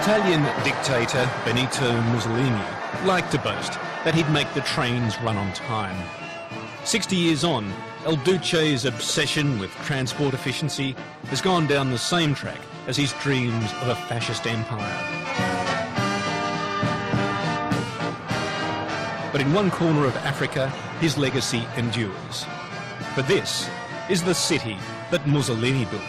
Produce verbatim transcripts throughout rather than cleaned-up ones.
Italian dictator Benito Mussolini liked to boast that he'd make the trains run on time. Sixty years on, El Duce's obsession with transport efficiency has gone down the same track as his dreams of a fascist empire. But in one corner of Africa, his legacy endures. For this is the city that Mussolini built.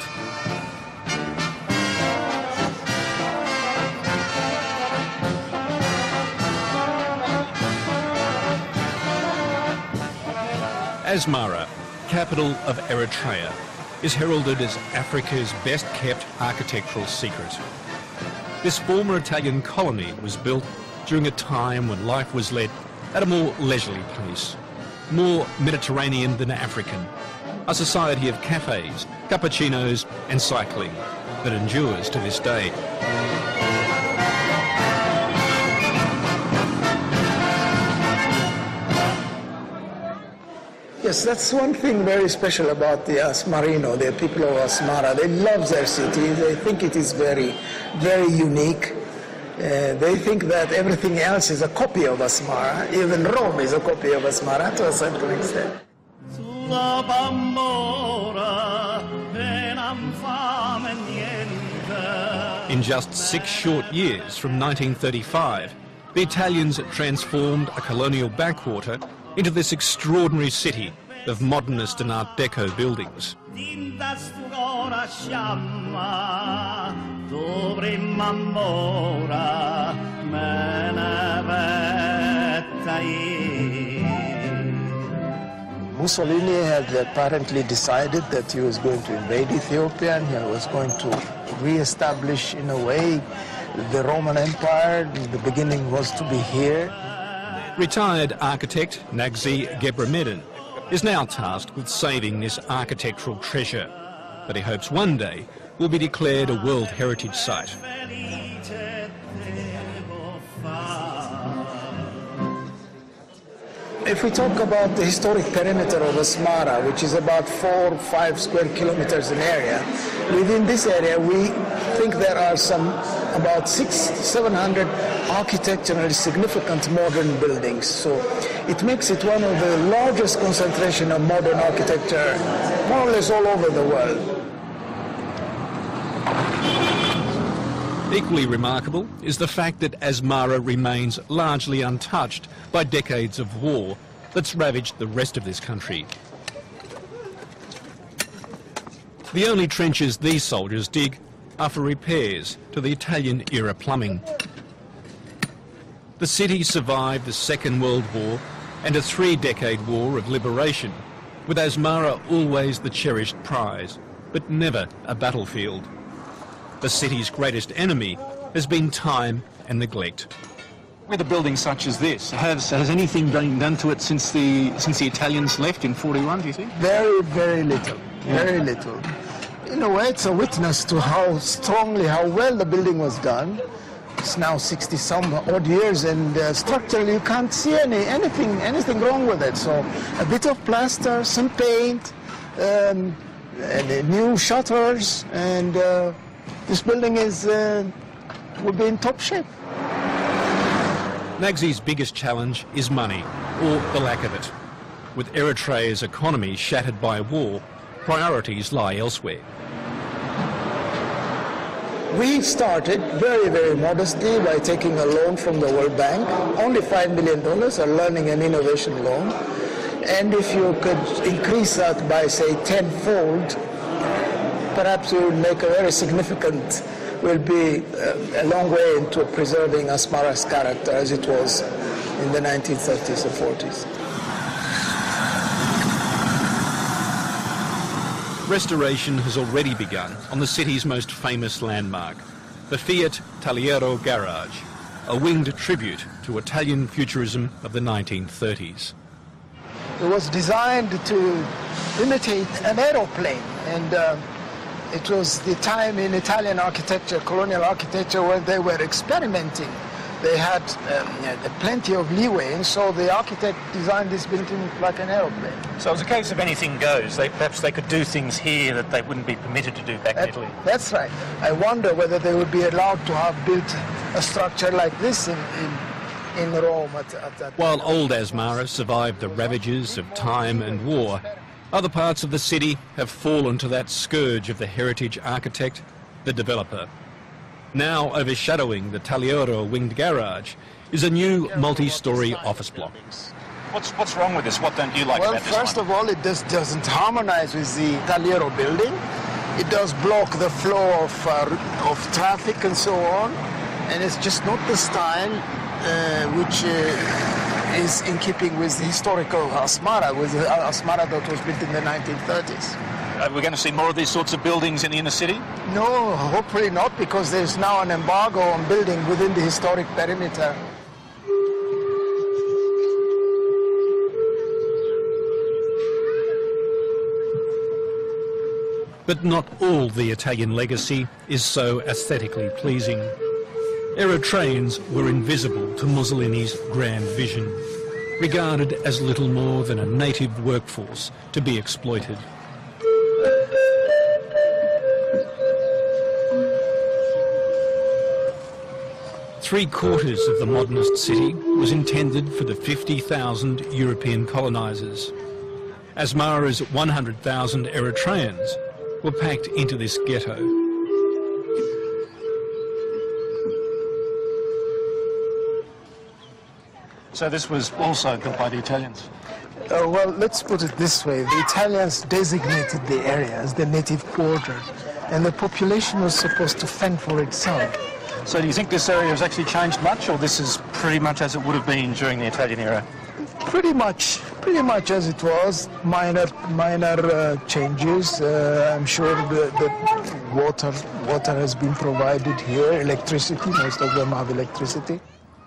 Asmara, capital of Eritrea, is heralded as Africa's best-kept architectural secret. This former Italian colony was built during a time when life was led at a more leisurely pace, more Mediterranean than African, a society of cafes, cappuccinos and cycling that endures to this day. Yes, that's one thing very special about the Asmarino, the people of Asmara. They love their city. They think it is very, very unique. Uh, they think that everything else is a copy of Asmara. Even Rome is a copy of Asmara to a certain extent. In just six short years, from nineteen thirty-five, the Italians transformed a colonial backwater into this extraordinary city of modernist and Art Deco buildings. Mussolini had apparently decided that he was going to invade Ethiopia and he was going to re-establish, in a way, the Roman Empire. The beginning was to be here. Retired architect Nagzi Gebramedin is now tasked with saving this architectural treasure, but he hopes one day will be declared a World Heritage Site. If we talk about the historic perimeter of Asmara, which is about four or five square kilometers in area, within this area we think there are some about six, seven hundred architecturally significant modern buildings. So it makes it one of the largest concentration of modern architecture, more or less all over the world. Equally remarkable is the fact that Asmara remains largely untouched by decades of war that's ravaged the rest of this country. The only trenches these soldiers dig are for repairs to the Italian-era plumbing. The city survived the Second World War and a three-decade war of liberation, with Asmara always the cherished prize, but never a battlefield. The city's greatest enemy has been time and neglect. With a building such as this, has, has anything been done to it since the, since the Italians left in forty-one, do you think? Very, very little, very little. In a way, it's a witness to how strongly, how well the building was done. It's now sixty some odd years, and uh, structurally you can't see any anything anything wrong with it. So a bit of plaster, some paint, um, and uh, new shutters, and uh, this building is uh, will be in top shape. Nagzi's biggest challenge is money, or the lack of it. With Eritrea's economy shattered by war, priorities lie elsewhere. We started very, very modestly by taking a loan from the World Bank, only five million dollars, a learning and innovation loan. And if you could increase that by, say, tenfold, perhaps we would make a very significant, will be a, a long way into preserving Asmara's character as it was in the nineteen thirties and forties. Restoration has already begun on the city's most famous landmark, the Fiat Talierro Garage, a winged tribute to Italian futurism of the nineteen thirties. It was designed to imitate an aeroplane, and uh, it was the time in Italian architecture, colonial architecture, where they were experimenting. they had um, plenty of leeway, and so the architect designed this building like an aeroplane. So it's a case of anything goes. They, perhaps they could do things here that they wouldn't be permitted to do back That, in Italy. that's right. I wonder whether they would be allowed to have built a structure like this in, in, in Rome at, at that While old Asmara survived the ravages of time and war, other parts of the city have fallen to that scourge of the heritage architect, the developer. Now overshadowing the Taglioro winged garage is a new multi-storey office block. What's, what's wrong with this? What don't you like Well, about this first one? of all, it just doesn't harmonize with the Taglioro building. It does block the flow of, uh, of traffic and so on, and it's just not the style uh, which uh, is in keeping with the historical Asmara, with the Asmara that was built in the nineteen thirties. Are we going to see more of these sorts of buildings in the inner city? No, hopefully not, because there's now an embargo on building within the historic perimeter. But not all the Italian legacy is so aesthetically pleasing. Eritreans were invisible to Mussolini's grand vision, regarded as little more than a native workforce to be exploited. Three quarters of the modernist city was intended for the fifty thousand European colonisers. Asmara's one hundred thousand Eritreans were packed into this ghetto. So this was also built by the Italians? Uh, well, let's put it this way. The Italians designated the area as the native quarter, and the population was supposed to fend for itself. So do you think this area has actually changed much, or this is pretty much as it would have been during the Italian era? Pretty much, pretty much as it was. Minor, minor uh, changes. Uh, I'm sure the, the water, water has been provided here. Electricity. Most of them have electricity.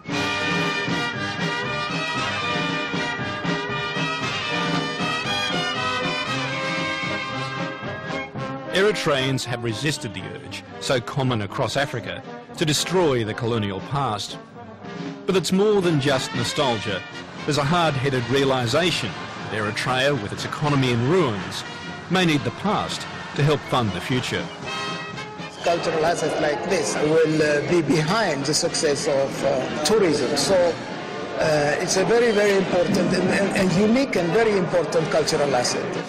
Eritreans have resisted the urge, so common across Africa, to destroy the colonial past. But it's more than just nostalgia. There's a hard-headed realisation that Eritrea, with its economy in ruins, may need the past to help fund the future. Cultural assets like this will uh, be behind the success of uh, tourism. So uh, it's a very, very important and, and, and unique and very important cultural asset.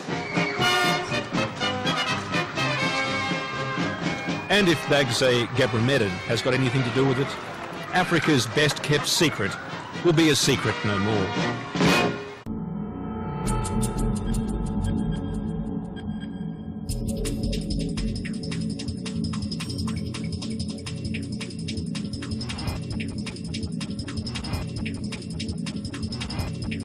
And if Bagze Gebremedin has got anything to do with it, Africa's best-kept secret will be a secret no more.